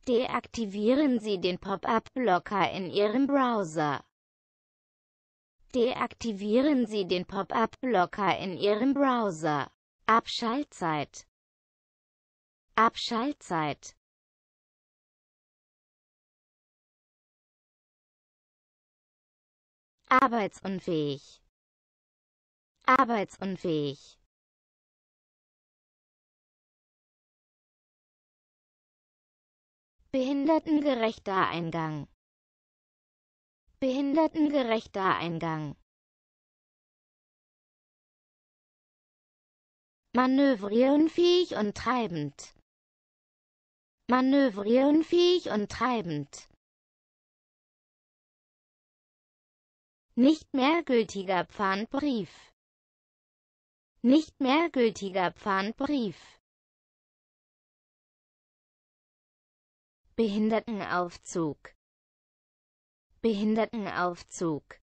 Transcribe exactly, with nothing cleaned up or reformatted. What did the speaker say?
Deaktivieren Sie den Pop-up-Blocker in Ihrem Browser. Deaktivieren Sie den Pop-up-Blocker in Ihrem Browser. Abschaltzeit. Abschaltzeit. Arbeitsunfähig. Arbeitsunfähig. Behindertengerechter Eingang. Behindertengerechter Eingang. Manövrierunfähig und treibend. Manövrierunfähig und treibend. Nicht mehr gültiger Pfandbrief. Nicht mehr gültiger Pfandbrief. Behindertenaufzug. Behindertenaufzug.